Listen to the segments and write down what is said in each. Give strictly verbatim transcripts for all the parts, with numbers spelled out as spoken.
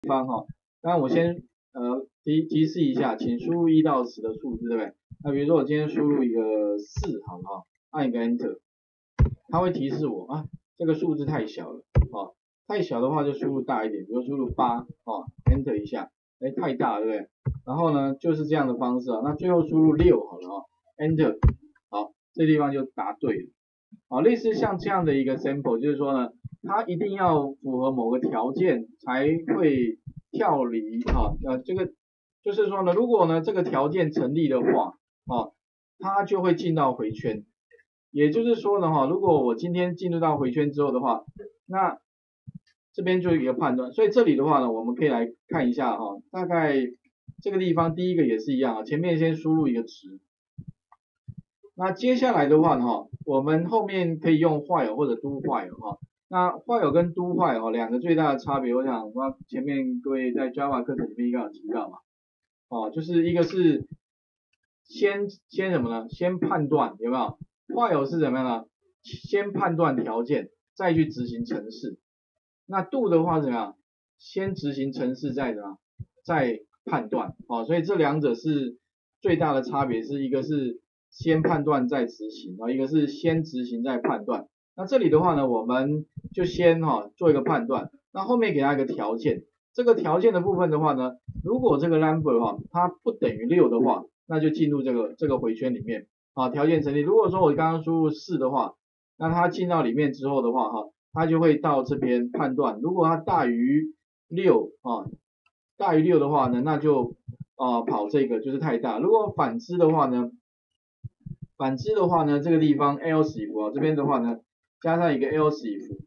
方哈、哦，当然我先呃提提示一下，请输入一到十的数字，对不对？那比如说我今天输入一个四，好了哈，按一个 Enter， 它会提示我啊，这个数字太小了，哦，太小的话就输入大一点，比如输入八，哦 ，Enter 一下，哎，太大了，对不对？然后呢，就是这样的方式啊，那最后输入六好了哈、哦、，Enter， 好，这地方就答对了。好，类似像这样的一个 sample， 就是说呢，它一定要符合某个条件才会跳离啊，呃，这个就是说呢，如果呢这个条件成立的话，啊，它就会进到回圈。也就是说呢，哈，如果我今天进入到回圈之后的话，那这边就有一个判断，所以这里的话呢，我们可以来看一下哈，大概这个地方第一个也是一样啊，前面先输入一个值。那接下来的话呢，哈，我们后面可以用 while 或者 do while 哈。那 while 跟 do while 哈两个最大的差别，我想我前面各位在 Java 课程里面应该有提到嘛，哦，就是一个是先先什么呢？先判断有没有 ？while 是怎么样呢？先判断条件，再去执行程式。那 do 的话是怎么样？先执行程式，再怎么再判断，哦，所以这两者是最大的差别，是一个是先判断再执行，啊，一个是先执行再判断。那这里的话呢，我们就先哈、哦、做一个判断，那后面给它一个条件。这个条件的部分的话呢，如果这个 number 哈、哦、它不等于六的话，那就进入这个这个回圈里面，啊，条件成立。如果说我刚刚输入四的话，那它进到里面之后的话哈、哦，它就会到这边判断，如果它大于六啊，大于六的话呢，那就啊跑这个就是太大。如果反之的话呢？反之的话呢，这个地方 else if 啊，这边的话呢，加上一个 else if，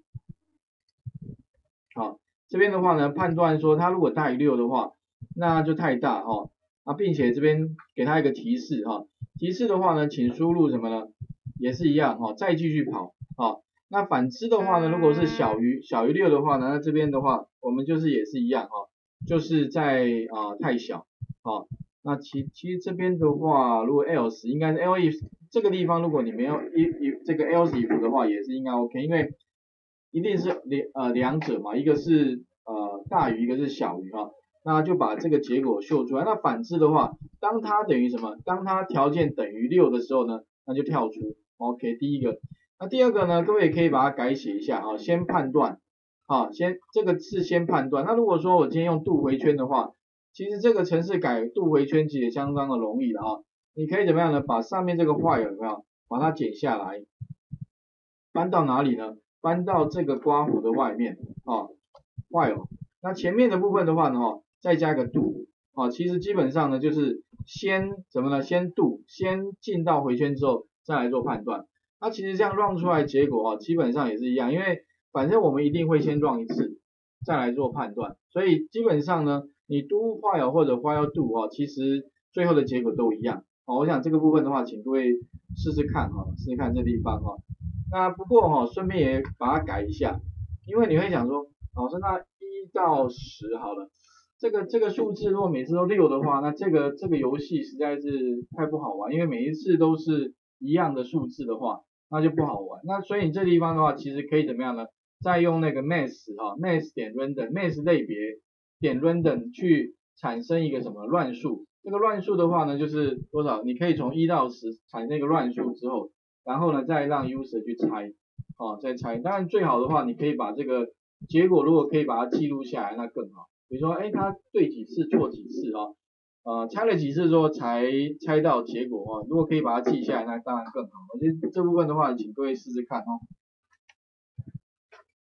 好，这边的话呢，判断说它如果大于六的话，那就太大哈、哦，啊，并且这边给它一个提示哈、哦，提示的话呢，请输入什么呢？也是一样哈、哦，再继续跑，好、哦，那反之的话呢，如果是小于小于六的话呢，那这边的话，我们就是也是一样哈、哦，就是在啊、呃、太小，好、哦，那其其实这边的话，如果 else 应该是 else。这个地方如果你没有一一这个 else if 的话，也是应该 OK， 因为一定是两呃两者嘛，一个是呃大于，一个是小于哈，那就把这个结果秀出来。那反之的话，当它等于什么？当它条件等于六的时候呢，那就跳出 OK。第一个，那第二个呢，各位也可以把它改写一下啊，先判断，啊，先这个是先判断。那如果说我今天用度回圈的话，其实这个程式改度回圈其实也相当的容易的啊。你可以怎么样呢？把上面这个while有没有把它剪下来，搬到哪里呢？搬到这个括弧的外面啊 while。那前面的部分的话呢，哈，再加个 do， 啊，其实基本上呢就是先怎么呢？先 do， 先进到回圈之后再来做判断。那其实这样 run 出来结果啊，基本上也是一样，因为反正我们一定会先 run 一次，再来做判断。所以基本上呢，你 do while 或者 while do 啊，其实最后的结果都一样。好，我想这个部分的话，请各位试试看哈，试试看这地方哈。那不过哈，顺便也把它改一下，因为你会想说，老师那一到十好了，这个这个数字如果每次都六的话，那这个这个游戏实在是太不好玩，因为每一次都是一样的数字的话，那就不好玩。那所以你这地方的话，其实可以怎么样呢？再用那个 math 哈 ，math 点 random，math 类别点 random 去产生一个什么乱数。这个乱数的话呢，就是多少？你可以从一到十产生一个乱数之后，然后呢再让 user 去猜，哦，再猜。当然最好的话，你可以把这个结果如果可以把它记录下来，那更好。比如说，哎，他对几次错几次啊、哦？呃，猜了几次之后才猜到结果哦。如果可以把它记下来，那当然更好。我觉得这部分的话，请各位试试看哦。